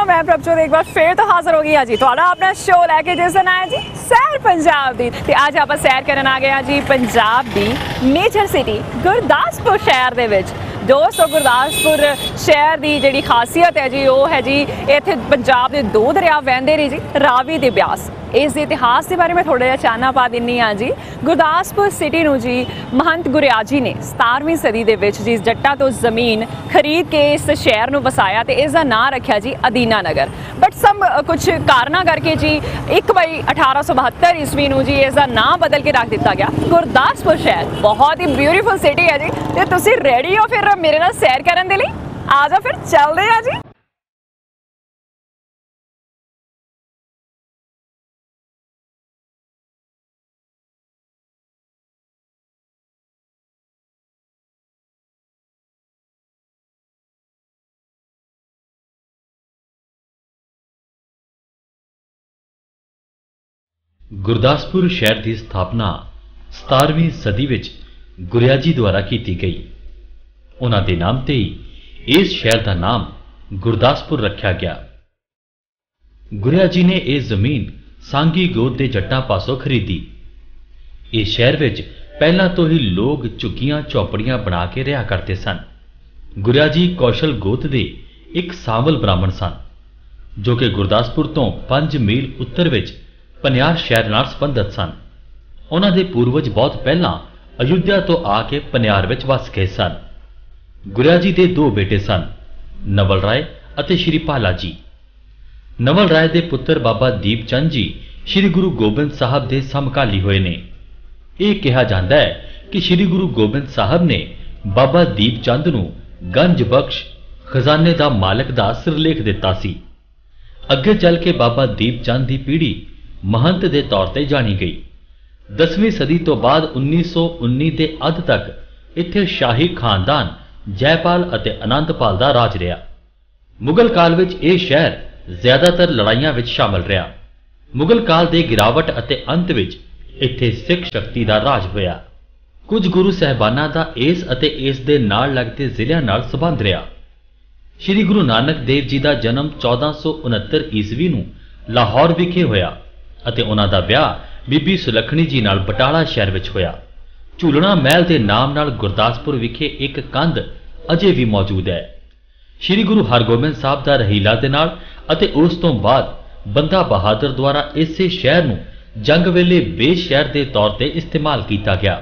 मैं प्रभजोत एक बार फिर तो हाजिर हो गई हाँ जी थोड़ा अपना शो लैके जिस दिन आया जी सैर पंजाब दी ते अज आप सैर करन आ गए हाँ जी पंजाब दी मेजर सिटी गुरदासपुर शहर दे विच। दोस्तों गुरदासपुर शहर की जी खासियत है जी वो है जी इत्थे पंजाब के दो दरिया वहंदे ने जी रावी ते ब्यास। इस इतिहास के बारे में थोड़ा जिहा चानना पा दिन्नी हाँ जी। गुरदासपुर सिटी नूं जी महंत गुरियाजी ने 17वीं सदी दे विच जी जट्टां तो जमीन खरीद के इस शहर नूं वसाया ते इसका नाम रखा जी अदीना नगर। बट सब कुछ कारणा करके जी 1/1872 ईस्वी नूं जी इसका नाम बदल के रख दिता गया गुरदासपुर शहर। बहुत ही ब्यूटीफुल सिटी है जी ते तुसीं रेडी हो फिर मेरे नाल सैर करन दे लई? आ जाओ फिर चलदे हैं जी। गुरदासपुर शहर की स्थापना 17वीं सदी विच गुरियाजी द्वारा की गई। उन्हां दे नाम ते ही इस शहर का नाम गुरदासपुर रखा गया। गुरियाजी ने यह जमीन सांगी गोद के जट्टां पासों खरीदी। इस शहर विच पहलां तो ही लोग झुग्गियां झोपड़ियां बना के रहा करते सन। गुरियाजी कौशल गोत के एक सावल ब्राह्मण सन जो कि गुरदासपुर तो 5 मील उत्तर विच पनियार शहर नाल संबंधित सन। उन्हां दे पूर्वज बहुत पहला अयोध्या तो आके पनियार विच वस गए सन। गुरियाजी दे 2 बेटे सन, नवल राय अते श्री भाला जी। नवल राय दे पुत्र बाबा दीप चंद जी श्री गुरु गोबिंद साहब दे समकाली होए ने। यह कहा जाता है कि श्री गुरु गोबिंद साहब ने बाबा दीप चंद नूं गंज बख्श खजाने दा मालिक दा सिरलेख दिता सी। अगे चल के बाबा दीप चंद की पीढ़ी महंत के तौर पर जानी गई। 10वीं सदी तो बाद 1919 के अध तक इत्थे शाही खानदान जयपाल अते आनंदपाल का राज रहा। मुगल काल विच यह शहर ज्यादातर लड़ाइयां विच शामिल रहा। मुगल काल के गिरावट अते अंत विच इत्थे सिख शक्ति का राज होया। कुछ गुरु साहबाना का इस अते इस दे नाल लगते जिलियां नाल संबंध रहा। श्री गुरु नानक देव जी का जन्म 1469 ईस्वी नूं लाहौर विखे होया अते उन्हां दा विआह बीबी सुलखणी जी नाल बटाला शहर विच होया। झूलना महल के नाम नाल गुरदासपुर विखे एक कंध अजे भी मौजूद है। श्री गुरु हरगोबिंद साहब का रहीला दे नाल अते उस तो बाद बंदा बहादुर द्वारा इसे शहर नूं जंग वेले बेस शहर के तौर पर इस्तेमाल किया गया।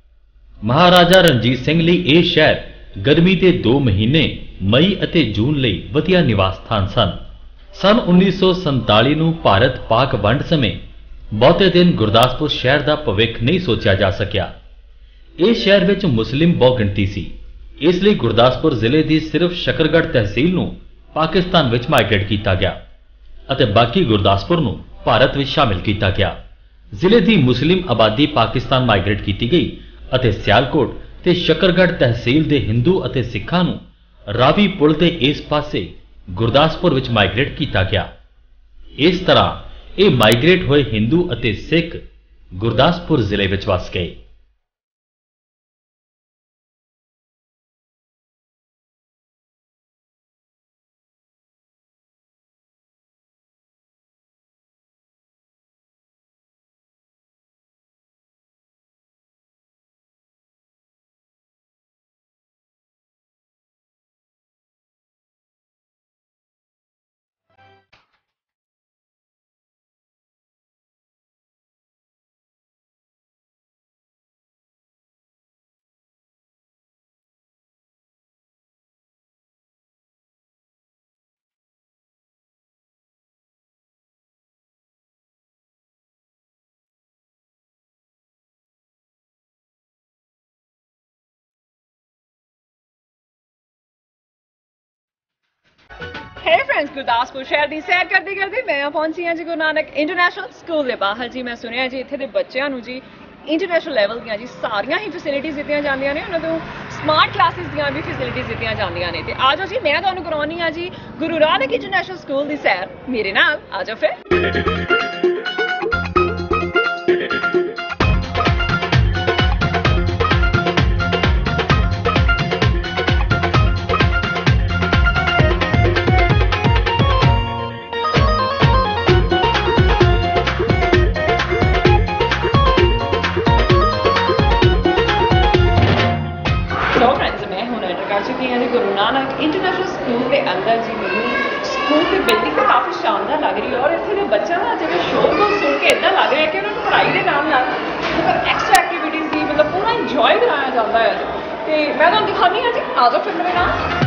महाराजा रणजीत सिंह लई यह शहर गर्मी के 2 महीने मई अते जून लई वधिया निवास स्थान सन 1947 नूं भारत पाक वंड समय बहुते दिन गुरदासपुर शहर का भविख नहीं सोचा जा सकिया। इस शहर विच मुस्लिम बहुगिणती सी, इसलिए गुरदासपुर जिले की सिर्फ शकरगढ़ तहसील नूं पाकिस्तान विच माइग्रेट किया गया अते बाकी गुरदासपुर नूं भारत विच शामिल किया गया। जिले की मुस्लिम आबादी पाकिस्तान माइग्रेट की गई अते सियालकोट ते शकरगढ़ तहसील के हिंदू अते सिखां नूं रावी पुल के इस पासे गुरदासपुर विच माइग्रेट किया गया। इस तरह ये माइग्रेट होए हिंदू अते सिख गुरदासपुर जिले विच वस गए। हे फ्रेंड्स, गुरदासपुर शहर की सैर करते करते मैं पहुंची हाँ जी गुरु नानक इंटरनेशनल स्कूल के बाहर जी। मैं सुनिया जी इत्थे दे बच्चों नूं जी इंटरनेशनल लैवल दी जी सारियां ही फैसिलिटीज़ दित्तियां जांदियां ने। उन्हां नूं स्मार्ट क्लासिस दी भी फैसिलिटीज़ दित्तियां जांदियां ने। ते आ जाओ जी मैं तुहानूं करवाउणी हाँ जी गुरु नानक इंटरनेशनल स्कूल की सैर मेरे नाल। आ जाओ फिर। ਨਾਨਕ ਇੰਟਰਨੈਸ਼ਨਲ ਸਕੂਲ ਦੇ ਅੰਦਰ ਜੀ ਮੈਨੂੰ ਸਕੂਲ ਦੀ ਬਿਲਡਿੰਗ ਤਾਂ ਕਾਫੀ ਸ਼ਾਨਦਾਰ ਲੱਗ ਰਹੀ ਹੈ ਔਰ ਇੱਥੇ ਦੇ ਬੱਚਿਆਂ ਦਾ ਜਿਵੇਂ ਸ਼ੋਰ ਨੂੰ ਸੁਣ ਕੇ ਇੱਦਾਂ ਲੱਗ ਰਿਹਾ ਕਿ ਉਹਨਾਂ ਨੂੰ ਪੜ੍ਹਾਈ ਦੇ ਨਾਲ ਨਾਲ ਮਤਲਬ ਐਕਸਟਰਾ ਐਕਟੀਵਿਟੀਜ਼ ਦੀ ਮਤਲਬ ਪੂਰਾ ਇੰਜੋਏ ਕਰਾਇਆ ਜਾਂਦਾ ਹੈ ਜੀ। ਤੇ ਮੈਂ ਤੁਹਾਨੂੰ ਦਿਖਾਉਂਦੀ ਹਾਂ ਜੀ, ਆ ਜਾਓ ਫਿਰ ਮੇਰੇ ਨਾਲ।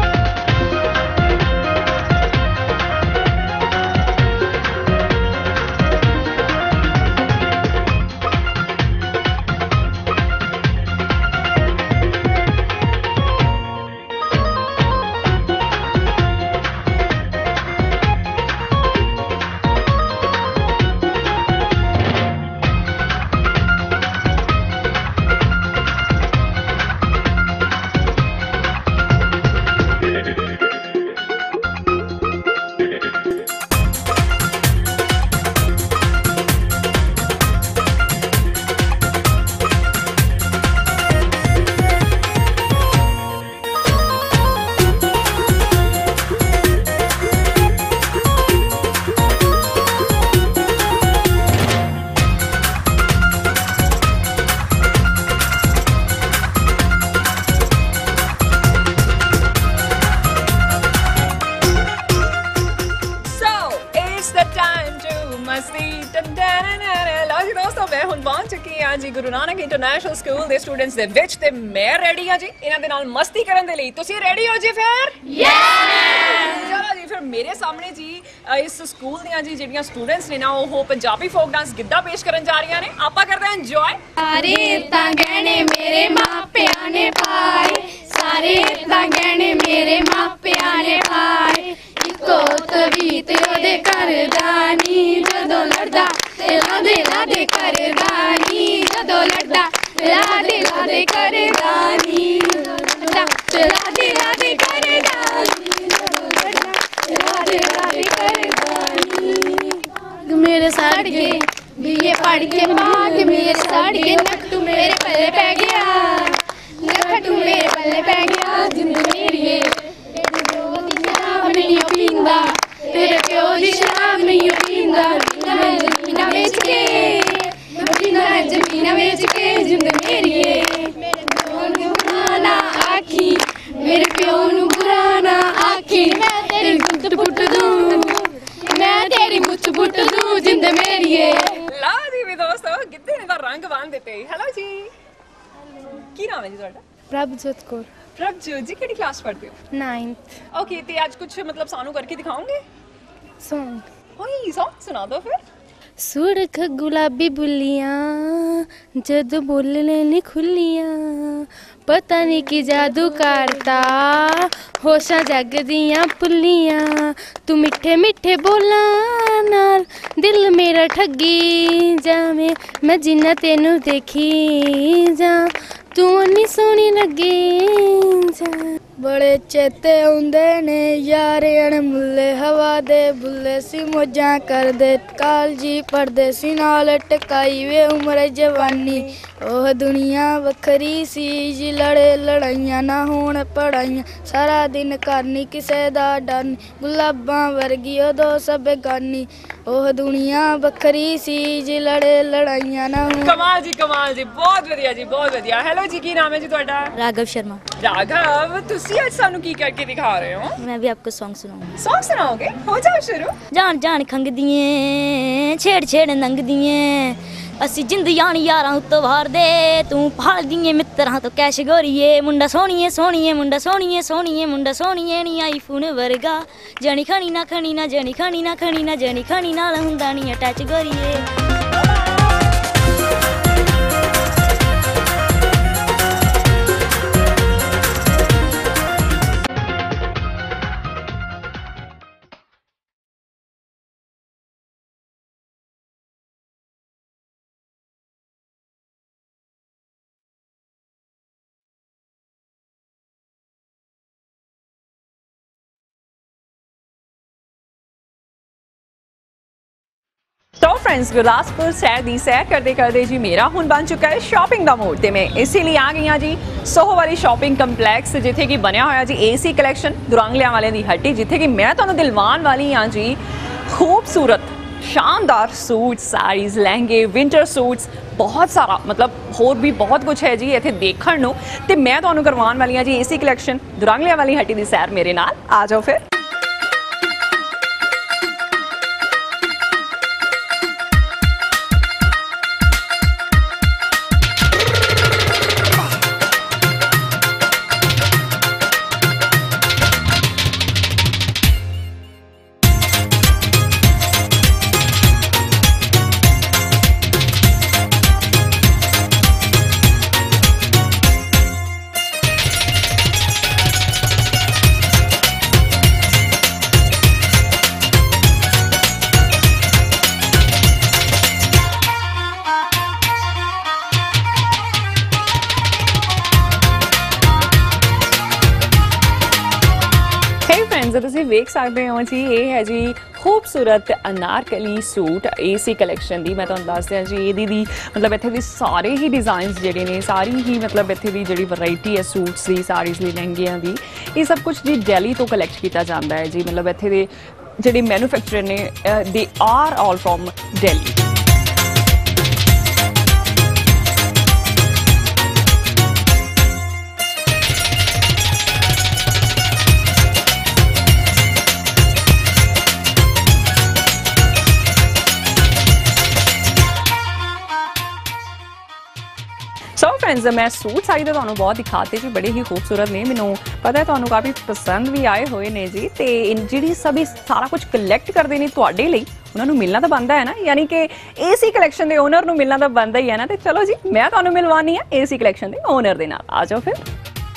ਲਓ ਜੀ ਦੋਸਤੋ, ਮੈਂ ਹੁਣ ਪਹੁੰਚ ਚੁੱਕੀ ਹਾਂ ਜੀ ਗੁਰੂ ਨਾਨਕ ਇੰਟਰਨੈਸ਼ਨਲ ਸਕੂਲ ਦੇ ਸਟੂਡੈਂਟਸ ਦੇ ਵਿੱਚ ਤੇ ਮੈਂ ਰੈਡੀ ਹਾਂ ਜੀ ਇਹਨਾਂ ਦੇ ਨਾਲ ਮਸਤੀ ਕਰਨ ਦੇ ਲਈ। ਤੁਸੀਂ ਰੈਡੀ ਹੋ ਜੀ ਫਿਰ? ਯੈਸ। ਚਲੋ ਜੀ ਫਿਰ ਮੇਰੇ ਸਾਹਮਣੇ ਜੀ ਇਸ ਸਕੂਲ ਦੀਆਂ ਜੀ ਜਿਹੜੀਆਂ ਸਟੂਡੈਂਟਸ ਨੇ ਨਾ ਉਹ ਪੰਜਾਬੀ ਫੋਕ ਡਾਂਸ ਗਿੱਧਾ ਪੇਸ਼ ਕਰਨ ਜਾ ਰਹੀਆਂ ਨੇ। ਆਪਾਂ ਕਰਦੇ ਹਾਂ ਇੰਜੋਏ। ਸਾਰੇ ਤਾਂ ਗਹਿਣੇ ਮੇਰੇ ਮਾਪਿਆਂ ਨੇ ਪਾਏ, ਸਾਰੇ ਤਾਂ ਗਹਿਣੇ ਮੇਰੇ ਮਾਪਿਆਂ ਨੇ ਪਾਏ, ਇੱਕੋ ਤਵੀਤ ਉਹਦੇ ਘਰ ਨੀ ਜਦੋਂ ਲੜਦਾ ਤੇ ਲਾਦੇ ਕਰਦਾ ਨੀ, ਜਦੋਂ ਲੜਦਾ ਲਾਦੇ ਕਰਦਾ ਨੀ, ਲੜਦਾ ਲਾਦੇ ਕਰਦਾ ਨੀ, ਲਾਦੇ ਕਰਦਾ ਨੀ। ਮੇਰੇ ਸੜ ਗਏ बीए पढ़ के भाग मेरे सड़ के, नखटू मेरे पल्ले पै गया, नखटू मेरे पल्ले पै गया, जिंद मेरी शराब नहीं पींदा, तेरे प्यो दी शराब नहीं पींदा, मैं जमीना बेच के जिंद मेरी मेरे प्यो नू बुरा ना आखी, मेरे प्यो नू बुरा ना आखी, मैं तेरी गुत्त पुट दूं, मैं तेरी मुछ पुट दूं, जिंद मेरी ਲਓ ਜੀ ਵੀ ਦੋਸਤੋ, ਗਿੱਧੇ ਨੇ ਤਾਂ ਰੰਗ ਬੰਨ੍ਹ ਦਿੱਤੇ। ਹੈਲੋ ਜੀ, ਕੀ ਨਾਮ ਹੈ ਜੀ ਤੁਹਾਡਾ? प्रभजोत कौर ਪ੍ਰਭਜੋਤ ਜੀ, ਕਿਹੜੀ ਕਲਾਸ ਪੜ੍ਹਦੇ ਹੋ? 9th ਓਕੇ, ਤੇ ਅੱਜ ਕੁਝ ਮਤਲਬ ਸਾਨੂੰ ਕਰਕੇ ਦਿਖਾਓਗੇ? सॉन्ग। ਓਏ ਸੌਂਗ ਸੁਣਾ ਦਿਓ ਫਿਰ। सुरख गुलाबी बुलियां जद बोलने नी खुलियां, पता नहीं की जादू करता होशां जग दियां भुलियां, तू मिठे मिठे बोलां नाल दिल मेरा ठगी जावे, मैं जिन्ना तेनू देखी जा तू नी सोहनी लगी जा। बड़े चेते आउंदे ने यार अणमुल्ले, हवा दे बुल्ले सी मौजां करदे, कालजी पढ़दे सी नाल टकाई वे उम्र जवानी, ओह दुनिया वखरी सी जी, लड़े लड़ाइयां ना होण पढ़ाइयां, सारा दिन करनी किसे दा डर नी, गुलाबां वर्गी ओदो सब बेगानी, ओह दुनिया वखरी सी जी, लड़े लड़ाइयां ना होण। ਕਮਾਲ ਜੀ, ਕਮਾਲ ਜੀ, ਬਹੁਤ ਵਧੀਆ ਜੀ, ਬਹੁਤ ਵਧੀਆ। ਹੈਲੋ ਜੀ, ਕੀ ਨਾਮ ਹੈ ਜੀ ਤੁਹਾਡਾ? राघव शर्मा। ਰਾਘਵ, ਤੁਸੀਂ ਅੱਜ ਸਾਨੂੰ ਕੀ ਕਰਕੇ ਦਿਖਾ ਰਹੇ ਹੋ? मैं भी आपको सॉन्ग सुनाऊंगी। ਸੌਂਗ ਸੁਣਾਓਗੇ? ਹੋ ਜਾਓ ਸ਼ੁਰੂ। जान जान खंग दिए छेड़ छेड़ नंग दिए, ਅਸੀਂ ਜਿੰਦ ਯਾਨ ਯਾਰਾਂ ਉੱਤੋਂ ਵਾਰਦੇ, ਤੂੰ ਭਾਲ ਦੀਏ ਮਿੱਤਰਾਂ ਤੋਂ ਕੈਸ਼ ਗੋਰੀਏ, ਮੁੰਡਾ ਸੋਹਣੀਏ ਸੋਹਣੀਏ ਮੁੰਡਾ ਸੋਹਣੀਏ ਸੋਹਣੀਏ ਮੁੰਡਾ ਸੋਹਣੀਏ ਨੀ ਆਈਫੋਨ ਵਰਗਾ, ਜਣੀ ਖਾਣੀ ਨਾ ਖਣੀ ਨਾ ਜਣੀ ਖਾਣੀ ਨਾ ਖਣੀ ਨਾ ਜਣੀ ਖਾਣੀ ਨਾਲ ਹੁੰਦਾ ਨਹੀਂ ਅਟੈਚ ਗੋਰੀਏ। तो फ्रेंड्स, गुरदासपुर शहर की सैर करते करते जी मेरा हुण बन चुका है शॉपिंग का मूड, तो मैं इसीलिए आ गई हाँ जी सोहो वाली शॉपिंग कंपलैक्स, जिथे कि बनया होया जी AC कलैक्शन दुरांगलियां वाले की हट्टी, जिथे कि मैं तुहानूं दिलवान वाली हाँ जी खूबसूरत शानदार सूट साड़ीज़ लहंगे विंटर सूट्स बहुत सारा मतलब होर भी बहुत कुछ है जी इत्थे देखण नूं ते मैं तुहानूं करवाउण वाली हां जी एसी कलैक्शन दुरांगलिया वाली हट्टी दी सैर मेरे नाल आ जाओ फिर। ਤੁਸੀਂ ਵੇਖ ਸਕਦੇ ਹੋ ਜੀ ਇਹ ਹੈ ਜੀ ਖੂਬਸੂਰਤ ਅਨਾਰਕਲੀ ਸੂਟ ਏਸੀ ਕਲੈਕਸ਼ਨ ਦੀ। ਮੈਂ ਤੁਹਾਨੂੰ ਦੱਸ ਦਿਆਂ ਜੀ ਇਹਦੀ ਦੀ ਮਤਲਬ ਇੱਥੇ ਦੀ ਸਾਰੇ ਹੀ ਡਿਜ਼ਾਈਨਸ ਜਿਹੜੇ ਨੇ ਸਾਰੀ ਹੀ ਮਤਲਬ ਇੱਥੇ ਦੀ ਜਿਹੜੀ ਵੈਰਾਈਟੀ ਹੈ ਸੂਟਸ ਦੀ ਸਾੜੀਜ਼ ਦੀ ਲਹਿੰਗਿਆਂ ਦੀ ਇਹ ਸਭ ਕੁਝ ਜੀ ਦਿੱਲੀ ਤੋਂ ਕਲੈਕਟ ਕੀਤਾ ਜਾਂਦਾ ਹੈ ਜੀ। ਮਤਲਬ ਇੱਥੇ ਦੇ ਜਿਹੜੇ ਮੈਨੂਫੈਕਚਰਰ ਨੇ ਦੇ are all from Delhi. So friends मैं सूट साड़ी तो ਤੁਹਾਨੂੰ ਬਹੁਤ ਦਿਖਾਤੇ ਜੀ ਬੜੇ ਹੀ ਖੂਬਸੂਰਤ ਨੇ ਮੈਨੂੰ ਪਤਾ ਹੈ ਤੁਹਾਨੂੰ ਕਾਫੀ ਪਸੰਦ ਵੀ ਆਏ ਹੋਏ ਨੇ ਜੀ ਤੇ ਜਿਹੜੀ ਸਭੀ ਸਾਰਾ ਕੁਝ ਕਲੈਕਟ ਕਰਦੇ ਨੇ ਤੁਹਾਡੇ ਲਈ ਉਹਨਾਂ ਨੂੰ ਮਿਲਣਾ ਤਾਂ ਬਣਦਾ ਹੈ ਨਾ ਯਾਨੀ ਕਿ ਏਸੀ ਕਲੈਕਸ਼ਨ ਦੇ ਓਨਰ ਨੂੰ ਮਿਲਣਾ ਤਾਂ ਬਣਦਾ ਹੀ ਹੈ ਨਾ ਤੇ ਚਲੋ ਜੀ ਮੈਂ ਤੁਹਾਨੂੰ ਮਿਲਵਾਨੀ ਹੈ ਏਸੀ ਕਲੈਕਸ਼ਨ ਦੇ ਓਨਰ ਦੇ ਨਾਲ ਆ ਜਾਓ ਫਿਰ।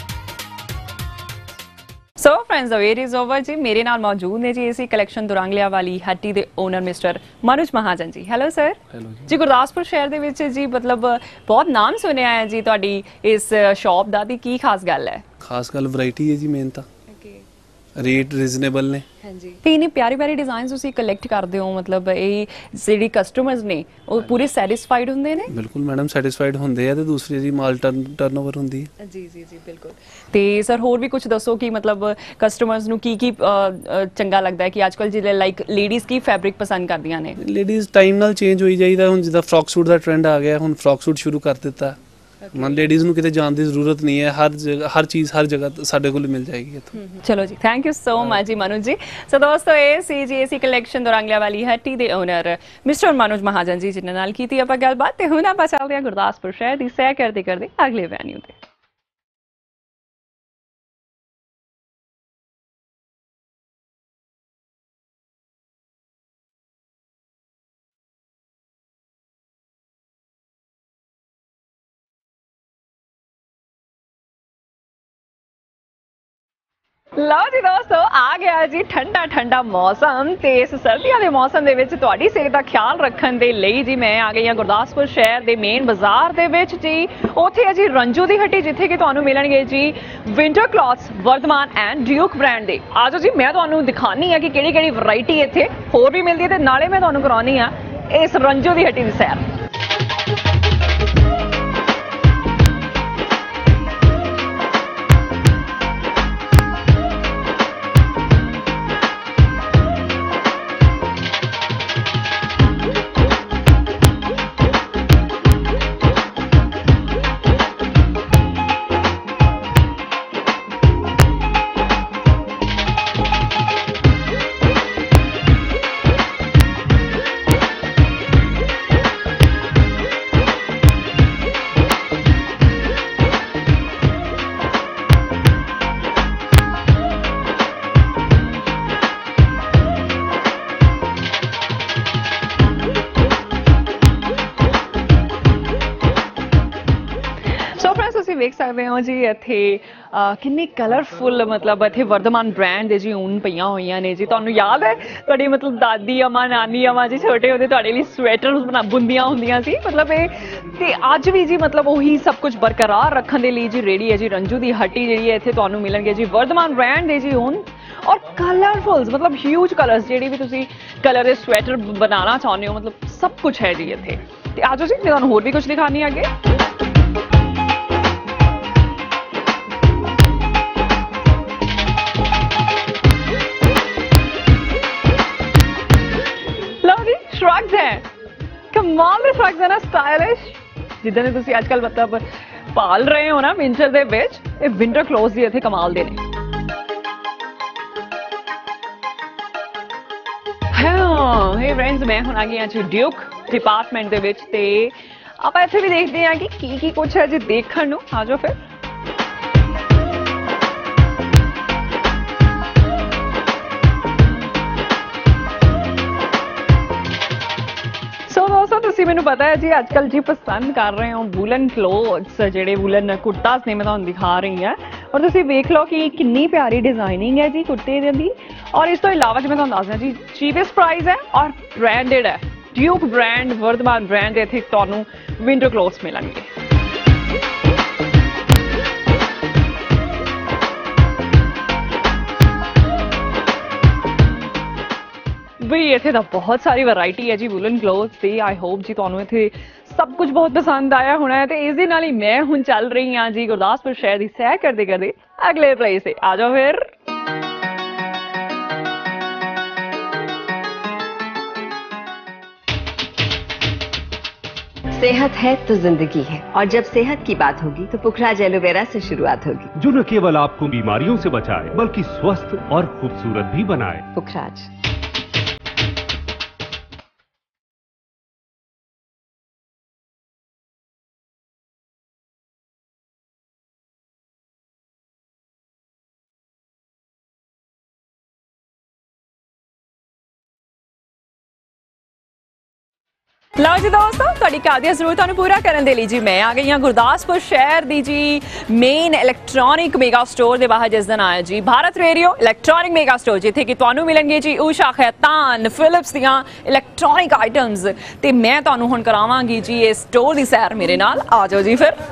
So friends the wait is over जी मेरे नाल मौजूद ने जी एसी कलैक्शन दुरांगलिया वाली हट्टी दे owner mister Manoj Mahajan ji. Hello sir. Hello जी गुरदासपुर शहर दे विच जी मतलब बहुत नाम सुनिया है जी तुहाडी इस शॉप दा दी की खास गल है? खास गल वैरायटी है जी मेन ता रेट रीजनेबल ने। हाँ जी ते इन्ने प्यारे प्यारे डिजाइन तुसी कलेक्ट करदे हो मतलब ਇਹ ਜਿਹੜੀ ਕਸਟਮਰਸ ਨੇ ਉਹ ਪੂਰੇ ਸੈਟੀਸਫਾਈਡ ਹੁੰਦੇ ਨੇ? ਬਿਲਕੁਲ ਮੈਡਮ ਸੈਟੀਸਫਾਈਡ ਹੁੰਦੇ ਆ ਤੇ ਦੂਸਰੀ ਜੀ ਮਾਲ ਟਰਨਓਵਰ ਹੁੰਦੀ ਹੈ। ਜੀ ਜੀ ਜੀ ਬਿਲਕੁਲ। ਤੇ ਸਰ ਹੋਰ ਵੀ ਕੁਝ ਦੱਸੋ ਕਿ ਮਤਲਬ ਕਸਟਮਰਸ ਨੂੰ ਕੀ ਚੰਗਾ ਲੱਗਦਾ ਹੈ ਕਿ ਅੱਜਕੱਲ ਜਿਹੜੇ ਲਾਈਕ ਲੇਡੀਜ਼ ਕੀ ਫੈਬਰਿਕ ਪਸੰਦ ਕਰਦੀਆਂ ਨੇ? ਲੇਡੀਜ਼ ਟਾਈਮ ਨਾਲ ਚੇਂਜ ਹੋਈ ਜਾਈਦਾ ਹੁਣ ਜਿੱਦਾਂ ਫਰॉक ਸੂਟ ਦਾ ਟ੍ਰੈਂਡ ਆ ਗਿਆ ਹੁਣ ਫਰॉक ਸੂਟ ਸ਼ੁਰੂ ਕਰ ਦਿੱਤਾ। ਮਨ ਲੇਡੀਜ਼ ਨੂੰ ਕਿਤੇ ਜਾਣ ਦੀ ਜ਼ਰੂਰਤ ਨਹੀਂ ਹੈ ਹਰ ਚੀਜ਼ ਹਰ ਜਗ੍ਹਾ ਸਾਡੇ ਕੋਲ ਮਿਲ ਜਾਏਗੀ ਇੱਥੋਂ। ਚਲੋ ਜੀ ਥੈਂਕ ਯੂ ਸੋ ਮਚ ਜੀ ਮਨੋਜ ਜੀ। ਸੋ ਦੋਸਤੋ ਇਹ ਸੀ ਜੀ ਏਸੀ ਕਲੈਕਸ਼ਨ ਦੁਰਾਂਗਲਿਆ ਵਾਲੀ ਹੱਟੀ ਦੇ ਓਨਰ ਮਿਸਟਰ ਮਨੋਜ ਮਹਾਜਨ ਜੀ ਜਿਨ੍ਹਾਂ ਨਾਲ ਕੀਤੀ ਆਪਾਂ ਗੱਲਬਾਤ ਤੇ ਹੁਣ ਆਪਾਂ ਚੱਲਦੇ ਹਾਂ ਗੁਰਦਾਸਪੁਰ ਸ਼ਹਿਰ ਦੀ ਸੈਰ ਕਰਦੇ ਕਰਦੇ ਅਗਲੇ ਵੈਨਿਊ ਤੇ। ਲਓ ਜੀ ਦੋਸਤੋ ਆ ਗਿਆ ਜੀ ਠੰਡਾ ਠੰਡਾ ਮੌਸਮ ਤੇ ਇਸ ਸਰਦੀਆਂ ਦੇ ਮੌਸਮ ਦੇ ਵਿੱਚ ਤੁਹਾਡੀ ਸਿਹਤ ਦਾ ਖਿਆਲ ਰੱਖਣ ਦੇ ਲਈ ਜੀ ਮੈਂ ਆ ਗਈ ਹਾਂ ਗੁਰਦਾਸਪੁਰ ਸ਼ਹਿਰ ਦੇ ਮੇਨ ਬਾਜ਼ਾਰ ਦੇ ਵਿੱਚ ਜੀ। ਉੱਥੇ ਹੈ ਜੀ ਰੰਜੂ ਦੀ ਹੱਟੀ ਜਿੱਥੇ ਕਿ ਤੁਹਾਨੂੰ ਮਿਲਣਗੇ ਜੀ winter clothes Vardhman and Duke brand ਦੇ। ਆਜੋ ਜੀ ਮੈਂ ਤੁਹਾਨੂੰ ਦਿਖਾਣੀ ਆ ਕਿ ਕਿਹੜੀ ਕਿਹੜੀ ਵੈਰਾਈਟੀ ਇੱਥੇ ਹੋਰ ਵੀ ਮਿਲਦੀ ਹੈ ਤੇ ਨਾਲੇ ਮੈਂ ਤੁਹਾਨੂੰ ਕਰਾਉਣੀ ਆ ਇਸ ਰੰਜੂ ਦੀ ਹੱਟੀ ਦੀ ਸੈਰ। ਵੇਖ ਸਕਦੇ ਹੋ ਜੀ ਇੱਥੇ ਕਿੰਨੇ ਕਲਰਫੁਲ ਮਤਲਬ ਇੱਥੇ ਵਰਧਮਾਨ ਬ੍ਰਾਂਡ ਦੇ ਜੀ ਊਨ ਪਈਆਂ ਹੋਈਆਂ ਨੇ ਜੀ। ਤੁਹਾਨੂੰ ਯਾਦ ਹੈ ਤੁਹਾਡੀ ਮਤਲਬ ਦਾਦੀ ਅਮਾ ਨਾਨੀ ਅਮਾ ਜੀ ਛੋਟੇ ਹੁੰਦੇ ਤੁਹਾਡੇ ਲਈ ਸਵੈਟਰ ਬੁੰਦੀਆਂ ਹੁੰਦੀਆਂ ਸੀ ਮਤਲਬ ਇਹ ਤੇ ਅੱਜ ਵੀ ਜੀ ਮਤਲਬ ਉਹੀ ਸਭ ਕੁਝ ਬਰਕਰਾਰ ਰੱਖਣ ਦੇ ਲਈ ਜੀ ਰੇਡੀ ਹੈ ਜੀ ਰੰਜੂ ਦੀ ਹੱਟੀ ਜਿਹੜੀ ਹੈ ਇੱਥੇ ਤੁਹਾਨੂੰ ਮਿਲਣਗੇ ਜੀ ਵਰਧਮਾਨ ਬ੍ਰਾਂਡ ਦੇ ਜੀ ਊਨ ਔਰ ਕਲਰਫੁਲਸ ਮਤਲਬ ਹਿਊਜ ਕਲਰਸ ਜਿਹੜੀ ਵੀ ਤੁਸੀਂ ਕਲਰ ਦੇ ਸਵੈਟਰ ਬਣਾਉਣਾ ਚਾਹੁੰਦੇ ਹੋ ਮਤਲਬ ਸਭ ਕੁਝ ਹੈ ਜੀ ਇੱਥੇ। ਤੇ ਆਜੋ ਜੀ ਮੈਂ ਤੁਹਾਨੂੰ ਹੋਰ ਵੀ ਕੁਝ ਦਿਖਾਣੀ ਅੱਗੇ। जी ਸ਼ਰਗਸ ਹੈ ਕਮਾਲ ਦੇ ਸ਼ਰਗਸ ਹੈ ਨਾ ਸਟਾਈਲਿਸ਼ ਜਿੱਦਾਂ ਦੇ ਤੁਸੀਂ ਅੱਜ ਕੱਲ ਮਤਲਬ ਪਾਲ ਰਹੇ ਹੋ ਨਾ ਵਿੰਟਰ ਦੇ ਵਿੱਚ ਇਹ ਵਿੰਟਰ ਕਲੋਥਸ ਵੀ ਇੱਥੇ ਕਮਾਲ ਦੇ ਨੇ ਹਾਂ ਹੇ ਫਰੈਂਡਸ ਮੈਂ ਹੁਣ ਆ ਗਈ ਹਾਂ ਜੀ ਡਿਊਕ ਡਿਪਾਰਟਮੈਂਟ ਦੇ ਵਿੱਚ ਤੇ ਆਪਾਂ ਇੱਥੇ ਵੀ ਦੇਖਦੇ ਹਾਂ ਕਿ ਕੀ ਕੁਛ ਹੈ ਜੀ ਦੇਖਣ ਨੂੰ ਆ ਜਾਓ ਫਿਰ ਦੋਸਤੋ ਤੁਸੀਂ ਮੈਨੂੰ ਪਤਾ ਹੈ ਜੀ ਅੱਜ ਕੱਲ ਜੀ ਪਸੰਦ ਕਰ ਰਹੇ ਹੋ ਵੂਲਨ ਕਲੋਥਸ ਜਿਹੜੇ ਵੂਲਨ ਕੁੜਤਾਸ ਨੇ ਮੈਂ ਤੁਹਾਨੂੰ ਦਿਖਾ ਰਹੀ ਹਾਂ ਔਰ ਤੁਸੀਂ ਵੇਖ ਲਓ ਕਿ ਕਿੰਨੀ ਪਿਆਰੀ ਡਿਜ਼ਾਈਨਿੰਗ ਹੈ ਜੀ ਕੁੜਤੇ ਦੀ ਔਰ ਇਸ ਤੋਂ ਇਲਾਵਾ ਜਿਵੇਂ ਤੁਹਾਨੂੰ ਦੱਸਦਾ ਜੀ ਚੀਪੈਸਟ ਪ੍ਰਾਈਸ ਹੈ ਔਰ ਬ੍ਰਾਂਡਡ ਹੈ ਡਿਊਕ ਬ੍ਰਾਂਡ ਵਰਧਮਾਨ ਬ੍ਰਾਂਡ ਦੇ ਇੱਥੇ ਤੁਹਾਨੂੰ ਵਿੰਟਰ ਕਲੋਥਸ ਮਿਲਣਗੇ ਵੀ ਇੱਥੇ ਤਾਂ ਬਹੁਤ ਸਾਰੀ ਵੈਰਾਈਟੀ ਹੈ ਜੀ ਵੂਲਨ ਕਲੋਥਸ ਦੀ ਆਈ ਹੋਪ ਜੀ ਤੁਹਾਨੂੰ ਇੱਥੇ ਸਭ ਕੁਝ ਬਹੁਤ ਪਸੰਦ ਆਇਆ ਹੋਣਾ ਹੈ ਤੇ ਇਸ ਦੇ ਨਾਲ ਹੀ ਮੈਂ ਹੁਣ ਚੱਲ ਰਹੀ ਹਾਂ ਜੀ ਗੁਰਦਾਸਪੁਰ ਸ਼ਹਿਰ ਦੀ ਸੈਰ ਕਰਦੇ ਕਰਦੇ ਅਗਲੇ ਪਲੇਸ ਤੇ ਆ ਜਾਓ ਫਿਰ सेहत है तो जिंदगी है और जब सेहत की बात होगी तो पुखराज एलोवेरा से शुरुआत होगी जो न केवल आपको बीमारियों से बचाए बल्कि स्वस्थ और खूबसूरत भी बनाए। पुखराज। ਲਓ ਜੀ ਦੋਸਤੋ ਤੁਹਾਡੀ ਘਰ ਦੀਆਂ ਜ਼ਰੂਰਤਾਂ ਨੂੰ ਪੂਰਾ ਕਰਨ ਦੇ ਲਈ ਜੀ ਮੈਂ ਆ ਗਈ ਹਾਂ ਗੁਰਦਾਸਪੁਰ ਸ਼ਹਿਰ ਦੀ ਜੀ ਮੇਨ ਇਲੈਕਟ੍ਰੋਨਿਕ ਮੈਗਾ ਸਟੋਰ ਦੇ ਬਾਹਰ ਜਿਸ ਦਿਨ ਆਇਆ ਜੀ Bharat radio electronic mega store ਜਿੱਥੇ ਕਿ ਤੁਹਾਨੂੰ ਮਿਲਣਗੇ ਜੀ ਊਸ਼ਾ ਖੈਤਾਨ ਫਿਲਿਪਸ ਦੀਆਂ ਇਲੈਕਟ੍ਰੋਨਿਕ ਆਈਟਮਸ ਤੇ ਮੈਂ ਤੁਹਾਨੂੰ ਹੁਣ ਕਰਾਵਾਂਗੀ ਜੀ ਇਹ ਸਟੋਰ ਦੀ ਸੈਰ ਮੇਰੇ ਨਾਲ ਆ ਜਾਓ ਜੀ ਫਿਰ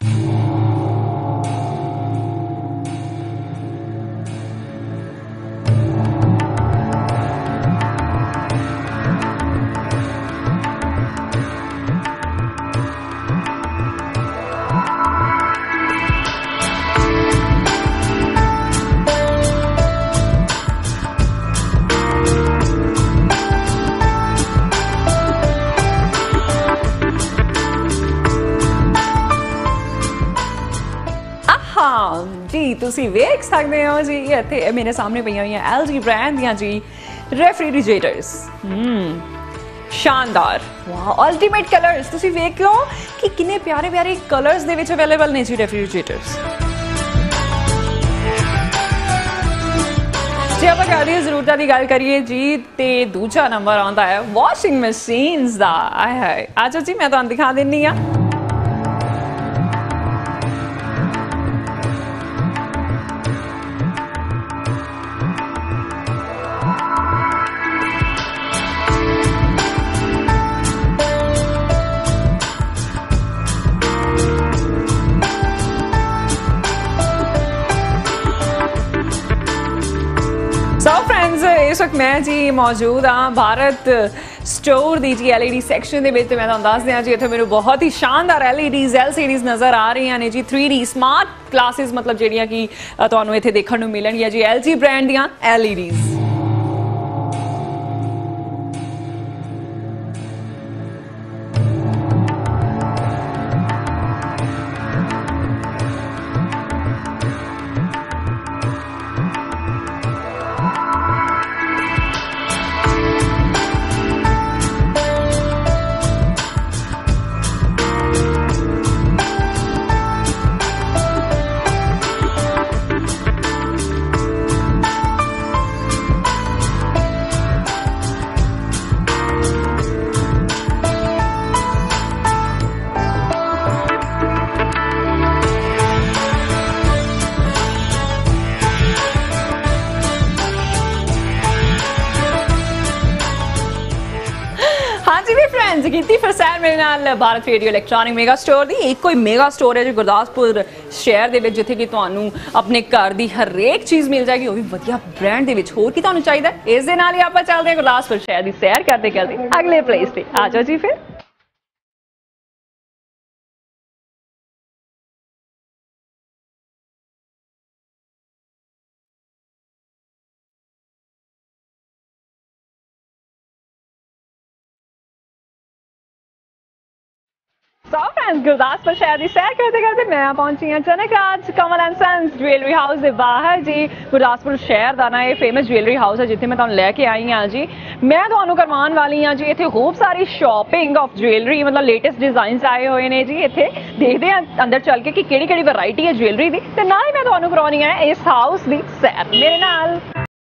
ਜੀ ਤੁਸੀਂ ਵੇਖ ਸਕਦੇ ਹੋ ਜੀ ਇੱਥੇ ਮੇਰੇ ਸਾਹਮਣੇ ਪਈਆਂ ਹੋਈਆਂ LG ਬ੍ਰਾਂਡ ਦੀਆਂ ਜੀ ਰੈਫਰੀਜਰੇਟਰਸ ਸ਼ਾਨਦਾਰ ਵਾਓ ਅਲਟੀਮੇਟ ਕਲਰਸ ਤੁਸੀਂ ਵੇਖ ਲਓ ਕਿ ਕਿੰਨੇ ਪਿਆਰੇ ਪਿਆਰੇ ਕਲਰਸ ਦੇ ਵਿੱਚ ਅਵੇਲੇਬਲ ਨੇ ਜੀ ਰੈਫਰੀਜਰੇਟਰਸ ਜੇ ਆਪਾਂ ਘਰ ਦੀਆਂ ਜ਼ਰੂਰਤਾਂ ਦੀ ਗੱਲ ਕਰੀਏ ਜੀ ਤੇ ਦੂਜਾ ਨੰਬਰ ਆਉਂਦਾ ਹੈ ਵਾਸ਼ਿੰਗ ਮਸ਼ੀਨਸ ਦਾ ਆਏ ਹਾਏ ਆਜੋ ਜੀ ਮੈਂ ਤੁਹਾਨੂੰ ਦਿਖਾ ਦਿੰਨੀ ਆ सो फ्रेंड्स इस वक्त मैं जी मौजूद हाँ भारत स्टोर दी जी LED सैक्शन दे विच मैं तुहानूं दस दियां जी इत्थे मैनूं बहुत ही शानदार LEDs LCDs नज़र आ रही हैं जी 3D स्मार्ट ग्लासेस मतलब जिहड़ियां कि तुहानूं इत्थे देखण नूं मिलणगीआं जी LG ब्रांड दियां LEDs फ्रेंड्स कीती फिर सैर मेरे नाल Bharat radio electronic mega store दी एक कोई मेगा स्टोर है जो गुरदासपुर शहर दे विच जिथे कि तुहानू अपने घर दी हर एक चीज़ मिल जाएगी वो भी वधिया ब्रांड दे विच होर की तुहानू चाहिदा इस दे नाल ही आपां चलदे हां गुरदासपुर शहर दी सैर करते करते अगले प्लेस ते आ जाओ जी फिर ਸੋ ਫਰੈਂਡਸ, ਗੁਰਦਾਸਪੁਰ ਸ਼ਹਿਰ ਦੀ ਸੈਰ ਕਰਦੇ ਕਰਦੇ ਮੈਂ ਪਹੁੰਚੀ ਹਾਂ Janak Raj Kamal and sons jewellery house ਦੇ ਬਾਹਰ ਜੀ। ਗੁਰਦਾਸਪੁਰ ਸ਼ਹਿਰ ਦਾ ਨਾ ਇਹ ਫੇਮਸ ਜੁਐਲਰੀ ਹਾਊਸ ਹੈ ਜਿੱਥੇ ਮੈਂ ਤੁਹਾਨੂੰ ਲੈ ਕੇ ਆਈ ਹਾਂ ਜੀ। ਮੈਂ ਤੁਹਾਨੂੰ ਕਰਵਾਉਣ ਵਾਲੀ ਹਾਂ ਜੀ ਇੱਥੇ ਖੂਬ ਸਾਰੀ ਸ਼ਾਪਿੰਗ ਆਫ ਜੁਐਲਰੀ, ਮਤਲਬ ਲੇਟੈਸਟ ਡਿਜ਼ਾਈਨਸ ਆਏ ਹੋਏ ਨੇ ਜੀ। ਇੱਥੇ ਦੇਖਦੇ ਹਾਂ ਅੰਦਰ ਚੱਲ ਕੇ ਕਿ ਕਿਹੜੀ ਕਿਹੜੀ ਵੈਰਾਈਟੀ ਹੈ ਜੁਐਲਰੀ ਦੀ, ਤੇ ਨਾਲ ਹੀ ਮੈਂ ਤੁਹਾਨੂੰ ਕਰਵਾਉਣੀ ਹੈ ਇਸ ਹਾਊਸ ਦੀ ਸੈਰ ਮੇਰੇ ਨਾਲ।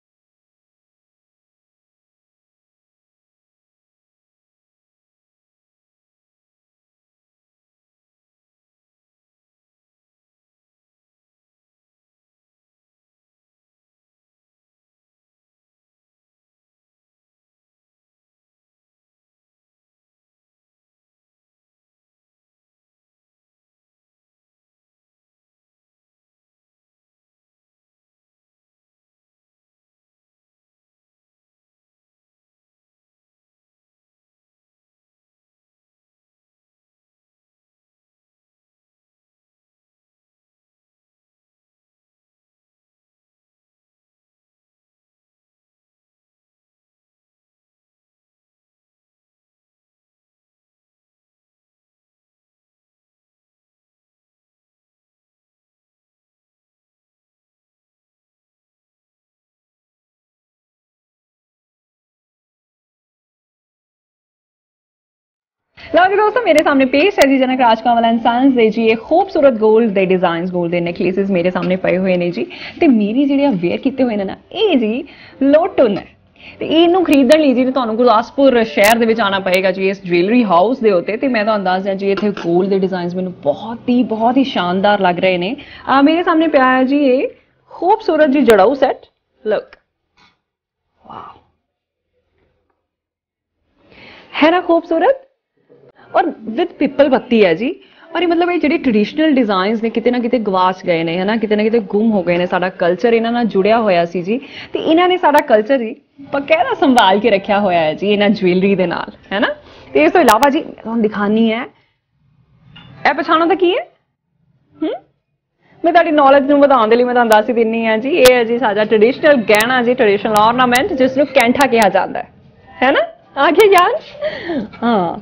लो जी दोस्तों, मेरे सामने पेश है जी जनक राज कमल एंड संस दे जी ये खूबसूरत गोल्ड दे डिजाइन्स, गोल्ड दे नेकलेसेस मेरे सामने पे हुए ने जी। ते मेरी ਜਿਹੜੇ ਵੇਅਰ ਕੀਤੇ ਹੋਏ ਨੇ ਨਾ ਇਹ ਜੀ ਲੋਟਨ ਹੈ ਤੇ ਇਹਨੂੰ ਖਰੀਦਣ ਲਈ ਜੀ ਤੁਹਾਨੂੰ ਗੁਰਦਾਸਪੁਰ ਸ਼ਹਿਰ ਦੇ ਵਿੱਚ ਆਣਾ ਪਏਗਾ ਜੀ ਇਸ ਜੁਐਲਰੀ ਹਾਊਸ ਦੇ ਉੱਤੇ। ਤੇ ਮੈਂ ਤੁਹਾਨੂੰ ਦੱਸ ਦਿਆਂ ਜੀ ਇੱਥੇ ਗੋਲਡ ਦੇ ਡਿਜ਼ਾਈਨਸ ਮੈਨੂੰ ਬਹੁਤ ਹੀ ਸ਼ਾਨਦਾਰ ਲੱਗ ਰਹੇ ਨੇ। ਮੇਰੇ ਸਾਹਮਣੇ ਪਿਆ ਹੈ ਜੀ ਇਹ खूबसूरत जी जड़ाऊ सेट। लुक, वाह, है ना खूबसूरत, और विद पिपल बत्ती है जी। और ये मतलब ये ਜਿਹੜੇ ट्रेडिशनल डिजाइन्स ने किते ना किते गवाच गए ने, है ना, किते ना किते गुम हो गए ने। साडा कल्चर इन्हां नाल जुड़िया होया सी जी, ते इन्हां ने साडा कल्चर जी बकायदा संभाल के रखा होया है जी इन्हां ज्वेलरी दे नाल, है ना। ते इस तो इलावा जी तुहानूं दिखानी है ए पछाणो तां की है, मैं तुहाडी नॉलेज नूं वधाउण दे लई मैं तुहानूं दस ही दिन्नी हां जी। ये है जी साडा ट्रेडिशनल गहना जी, ट्रेडिशनल ऑर्नामेंट जिस नूं कैंठा कहा जाता है ना। आगे यार, हाँ,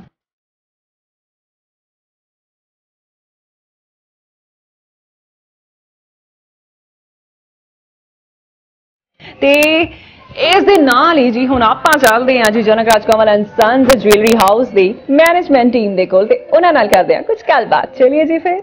ਤੇ ਇਸ ਦੇ ਨਾਲ ਹੀ ਜੀ ਹੁਣ ਆਪਾਂ ਚੱਲਦੇ ਹਾਂ ਜੀ Janak Raj Kamal and sons jewellery house ਦੀ ਮੈਨੇਜਮੈਂਟ ਟੀਮ ਦੇ ਕੋਲ, ਤੇ ਉਹਨਾਂ ਨਾਲ ਕਰਦੇ ਹਾਂ ਕੁਝ ਗੱਲਬਾਤ। ਚਲਿਏ ਜੀ ਫਿਰ।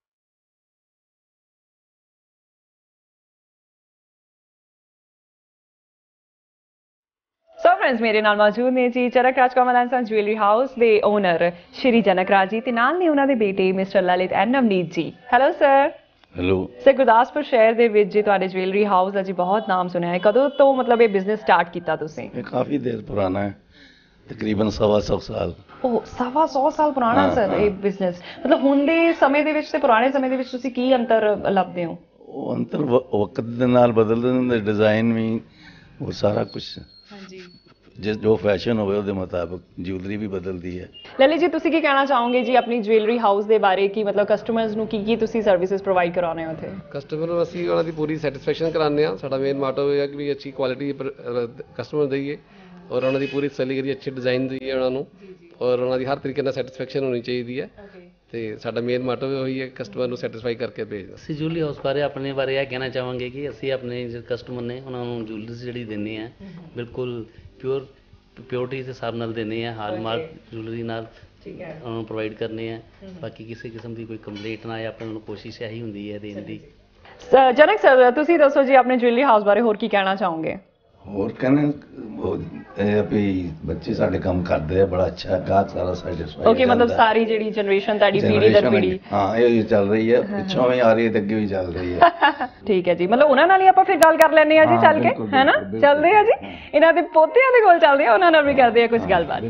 ਸੋ ਫਰੈਂਡਸ, ਮੇਰੇ ਨਾਲ ਮੌਜੂਦ ਨੇ ਜੀ Janak Raj Kamal and sons jewellery house ਦੇ ਓਨਰ ਸ਼੍ਰੀ ਜਨਕ ਰਾਜ ਜੀ, ਤੇ ਨਾਲ ਨੇ ਉਹਨਾਂ ਦੇ ਬੇਟੇ mister Lalit and Navneet ji. Hello sir. Hello sir, Gurdaspur शहर ਦੇ ਵਿੱਚ ਜੀ ਤੁਹਾਡੇ ਜੁਐਲਰੀ ਹਾਊਸ ਦਾ ਜੀ ਬਹੁਤ ਨਾਮ ਸੁਣਿਆ ਹੈ। ਕਦੋਂ ਤੋਂ ਮਤਲਬ ਇਹ ਬਿਜ਼ਨਸ ਸਟਾਰਟ ਕੀਤਾ ਤੁਸੀਂ? ये काफ़ी देर पुराना है, तकरीबन 125 साल। ਉਹ 125 ਸਾਲ ਪੁਰਾਣਾ ਸਰ ਇਹ ਬਿਜ਼ਨਸ। ਮਤਲਬ ਹੁਣ ਦੇ ਸਮੇਂ ਦੇ ਵਿੱਚ ਤੇ ਪੁਰਾਣੇ ਸਮੇਂ ਦੇ ਵਿੱਚ ਤੁਸੀਂ ਕੀ ਅੰਤਰ ਲੱਭਦੇ ਹੋ? ਉਹ ਅੰਤਰ ਵਕਤ ਦੇ ਨਾਲ ਬਦਲਦੇ ਨੇ, ਡਿਜ਼ਾਈਨ ਵੀ, ਉਹ ਸਾਰਾ ਕੁਝ। ਹਾਂਜੀ, ਜੋ ਫੈਸ਼ਨ ਹੋਵੇ ਉਹਦੇ ਮੁਤਾਬਕ ਜੁਐਲਰੀ ਵੀ ਬਦਲਦੀ ਹੈ। ਲਲਿਤ ਜੀ, ਤੁਸੀਂ ਕੀ ਕਹਿਣਾ ਚਾਹੋਗੇ ਜੀ ਆਪਣੀ ਜੁਐਲਰੀ ਹਾਊਸ ਦੇ ਬਾਰੇ? ਕੀ ਮਤਲਬ ਕਸਟਮਰਸ ਨੂੰ ਕੀ ਤੁਸੀਂ ਸਰਵਿਸਿਜ਼ ਪ੍ਰੋਵਾਈਡ ਕਰਾਉਂਦੇ ਹੋ ਉੱਥੇ? ਕਸਟਮਰ ਨੂੰ ਅਸੀਂ ਉਹਨਾਂ ਦੀ ਪੂਰੀ ਸੈਟੀਸਫੈਕਸ਼ਨ ਕਰਾਉਂਦੇ ਹਾਂ। ਸਾਡਾ ਮੇਨ ਮਾਟੋ ਇਹ ਹੈ ਕਿ ਵੀ ਅੱਛੀ ਕੁਆਲਿਟੀ ਕਸਟਮਰ ਦਈਏ, ਔਰ ਉਹਨਾਂ ਦੀ ਪੂਰੀ ਤਸੱਲੀ ਕਰੀਏ, ਅੱਛੇ ਡਿਜ਼ਾਈਨ ਦਈਏ ਉਹਨਾਂ ਨੂੰ, ਔਰ ਉਹਨਾਂ ਦੀ ਹਰ ਤਰੀਕੇ ਨਾਲ ਸੈਟੀਸਫੈਕਸ਼ਨ ਹੋਣੀ ਚਾਹੀਦੀ ਹੈ। ਤੇ ਸਾਡਾ ਮੇਨ ਮਾਟੋ ਉਹੀ ਹੈ, ਕਸਟਮਰ ਨੂੰ ਸੈਟੀਸਫਾਈ ਕਰਕੇ ਭੇਜਣਾ। ਅਸੀਂ ਜੁਐਲਰੀ ਹਾਊਸ ਬਾਰੇ ਆਪਣੇ ਬਾਰੇ ਇਹ ਕਹਿਣਾ ਚਾਹਾਂਗੇ ਕਿ ਅਸੀਂ ਆਪਣੇ ਜਿਹੜੇ ਕਸਟਮਰ ਨੇ ਉਹਨਾਂ ਨੂੰ ਜੁਐਲਰੀ ਜਿਹੜੀ ਦਿੰਦੇ ਹਾਂ ਬਿਲਕੁਲ ਪਿਓਰਿਟੀ ਦੇ ਹਿਸਾਬ ਨਾਲ ਦਿੰਦੇ ਹਾਂ, ਹਾਲਮਾਰਕ ਜੁਐਲਰੀ ਨਾਲ ਉਹਨਾਂ ਨੂੰ ਪ੍ਰੋਵਾਈਡ ਕਰਨੇ ਆ। ਬਾਕੀ ਕਿਸੇ ਕਿਸਮ ਦੀ ਕੋਈ ਕੰਪਲੇਂਟ ਨਾ ਆਏ, ਆਪਾਂ ਨੂੰ ਕੋਸ਼ਿਸ਼ ਇਹੀ ਹੁੰਦੀ ਹੈ ਦੇਣ ਦੀ। ਜਨਕ ਸਰ, ਤੁਸੀਂ ਦੱਸੋ ਜੀ ਆਪਣੇ ਜੁਐਲਰੀ ਹਾਊਸ ਬਾਰੇ ਹੋਰ ਕੀ ਕਹਿਣਾ ਚਾਹੋਗੇ? ਹੋਰ ਕਹਿੰਦੇ ਇਹ ਵੀ ਬੱਚੇ ਸਾਡੇ ਕੰਮ ਕਰਦੇ ਆ, ਬੜਾ ਅੱਛਾ ਗਾਹਕ ਸਾਰਾ ਸੈਟੀਸਫਾਈ। ਓਕੇ, ਮਤਲਬ ਸਾਰੀ ਜਿਹੜੀ ਜਨਰੇਸ਼ਨ ਤੁਹਾਡੀ ਪੀੜ੍ਹੀ ਦਰ ਪੀੜ੍ਹੀ, ਹਾਂ, ਇਹ ਚੱਲ ਰਹੀ ਹੈ, ਪਿੱਛੋਂ ਵੀ ਆ ਰਹੀ ਹੈ ਤੇ ਅੱਗੇ ਵੀ ਚੱਲ ਰਹੀ ਹੈ। ਠੀਕ ਹੈ ਜੀ, ਮਤਲਬ ਉਹਨਾਂ ਨਾਲ ਹੀ ਆਪਾਂ ਫਿਰ ਗੱਲ ਕਰ ਲੈਂਦੇ ਆ ਜੀ ਚੱਲ ਕੇ, ਹੈ ਨਾ। ਚੱਲਦੇ ਆ ਜੀ, ਇਹਨਾਂ ਦੇ ਪੋਤਿਆਂ ਦੇ ਕੋਲ ਚੱਲਦੇ ਆ, ਉਹਨਾਂ ਨਾਲ ਵੀ ਕਰਦੇ ਆ ਕੁਝ ਗੱਲਬਾਤ।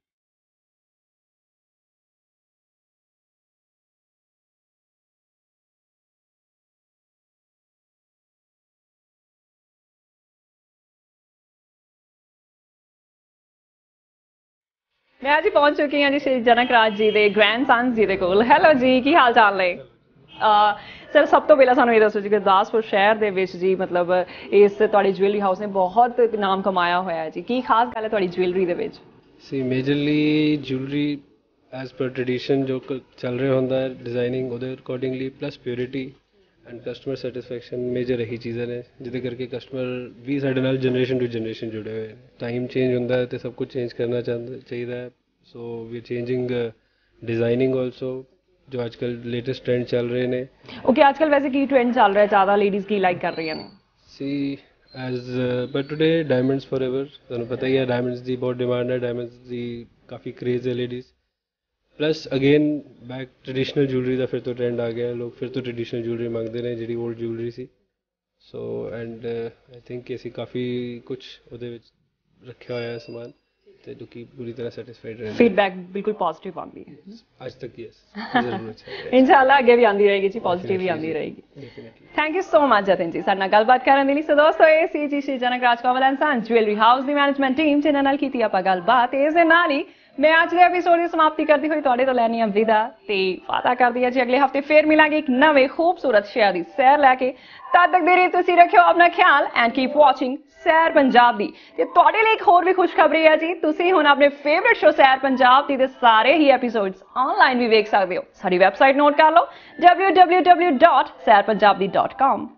मैं आज पहुंच चुकी हाँ जी श्री जनक राज जी के ग्रैंडसन जी के कोल। हैलो जी, की हाल चाल ने? सर, सब तो पहला सानू ये दसो जी गुरदासपुर शहर दे विच जी मतलब इस तुहाडी ज्वेलरी हाउस ने बहुत नाम कमाया होया है जी, की खास गल है तुहाडी ज्वेलरी दे विच? See majorly jewellery as per tradition ਜੋ ਚੱਲ ਰਿਹਾ ਹੁੰਦਾ ਹੈ ਡਿਜ਼ਾਈਨਿੰਗ ਉਹਦੇ accordingly plus purity and customer satisfaction major ਇਹੀ ਚੀਜ਼ਾਂ ਨੇ ਜਿਹਦੇ ਕਰਕੇ ਕਸਟਮਰ ਵੀ ਸਾਡੇ ਨਾਲ ਜਨਰੇਸ਼ਨ ਟੂ ਜਨਰੇਸ਼ਨ ਜੁੜੇ ਹੋਏ ਨੇ ਟਾਈਮ ਚੇਂਜ ਹੁੰਦਾ ਹੈ ਤੇ ਸਭ ਕੁਝ ਚੇਂਜ ਕਰਨਾ ਚਾਹੀਦਾ ਹੈ so we changing designing also ਜੋ ਅੱਜ ਕੱਲ੍ਹ ਲੇਟੈਸਟ ਟ੍ਰੈਂਡ ਚੱਲ ਰਹੇ ਨੇ ਓਕੇ ਅੱਜ ਕੱਲ੍ਹ ਵੈਸੇ ਕੀ ਟ੍ਰੈਂਡ ਚੱਲ ਰਿਹਾ ਜ਼ਿਆਦਾ ਲੇਡੀਜ਼ ਕੀ ਲਾਈਕ ਕਰ ਰਹੀਆਂ ਨੇ ਸੀ as but today diamonds forever ਤੁਹਾਨੂੰ ਪਤਾ ਹੀ ਹੈ ਡਾਇਮੰਡਸ ਦੀ ਬਹੁਤ ਡਿਮਾਂਡ ਹੈ ਡਾਇਮੰਡਸ ਦੀ ਕਾਫੀ ਕ੍ਰੇਜ਼ ਹੈ ladies plus again back traditional jewellery ਦਾ ਫਿਰ ਤੋਂ ਟ੍ਰੈਂਡ ਆ ਗਿਆ ਲੋਕ ਫਿਰ ਤੋਂ ਟ੍ਰੈਡੀਸ਼ਨਲ ਜੂਲਰੀ ਮੰਗਦੇ ਨੇ ਜਿਹੜੀ ਓਲਡ ਜੂਲਰੀ ਸੀ ਸੋ ਐਂਡ ਆਈ ਥਿੰਕ ਅਸੀਂ ਕਾਫੀ ਕੁਝ ਉਹਦੇ ਵਿੱਚ ਰੱਖਿਆ ਹੋਇਆ ਹੈ ਸਮਾਨ ਤੇ ਜੋ ਕਿ ਪੂਰੀ ਤਰ੍ਹਾਂ ਸੈਟੀਸਫਾਈਡ ਰਹੇ ਫੀਡਬੈਕ ਬਿਲਕੁਲ ਪੋਜ਼ਿਟਿਵ ਆਉਂਦੀ ਹੈ ਅੱਜ ਤੱਕ ਯੈਸ ਜ਼ਰੂਰ ਅੱਛਾ ਇਨਸ਼ਾਅੱਲਾ ਅੱਗੇ ਵੀ ਆਉਂਦੀ ਰਹੇਗੀ ਜੀ ਪੋਜ਼ਿਟਿਵ ਵੀ ਆਉਂਦੀ ਰਹੇਗੀ thank you so much Jatin ji ਸਾਡੇ ਨਾਲ ਗੱਲਬਾਤ ਕਰਨ ਦੇ ਲਈ ਸੋ ਦੋਸਤੋ ਇਹ ਸੀ ਜੀ Shri Janak Raj Kamal and sons jewellery house ਦੀ ਮੈਨੇਜਮੈਂਟ ਟੀਮ ਜਿਨ੍ਹਾਂ ਨਾਲ ਕੀਤੀ ਆਪਾਂ ਗੱਲਬਾਤ ਇਸ ਦੇ ਨਾਲ ਹੀ ਮੈਂ ਅੱਜ ਦੇ ਐਪੀਸੋਡ ਦੀ ਸਮਾਪਤੀ ਕਰਦੀ ਹੋਈ ਤੁਹਾਡੇ ਤੋਂ ਲੈਣੀ ਆ ਵਿਦਾ ਤੇ ਵਾਅਦਾ ਕਰਦੀ ਹਾਂ ਜੀ ਅਗਲੇ ਹਫਤੇ ਫੇਰ ਮਿਲਾਂਗੇ ਇੱਕ ਨਵੇਂ ਖੂਬਸੂਰਤ ਸ਼ਹਿਰ ਦੀ ਸੈਰ ਲੈ ਕੇ ਤਦ ਤੱਕ ਦੇ ਲਈ ਤੁਸੀਂ ਰੱਖਿਓ ਆਪਣਾ ਖਿਆਲ ਐਂਡ ਕੀਪ ਵਾਚਿੰਗ ਸੈਰ ਪੰਜਾਬ ਦੀ ਤੇ ਤੁਹਾਡੇ ਲਈ ਇੱਕ ਹੋਰ ਵੀ ਖੁਸ਼ਖਬਰੀ ਹੈ ਜੀ ਤੁਸੀਂ ਹੁਣ ਆਪਣੇ ਫੇਵਰਿਟ ਸ਼ੋ ਸੈਰ ਪੰਜਾਬ ਦੀ ਦੇ ਸਾਰੇ ਹੀ ਐਪੀਸੋਡਸ ਆਨਲਾਈਨ ਵੀ ਵੇਖ ਸਕਦੇ ਹੋ ਸਾਡੀ ਵੈਬਸਾਈਟ ਨੋਟ ਕਰ ਲਓ www.sairpunjabi.com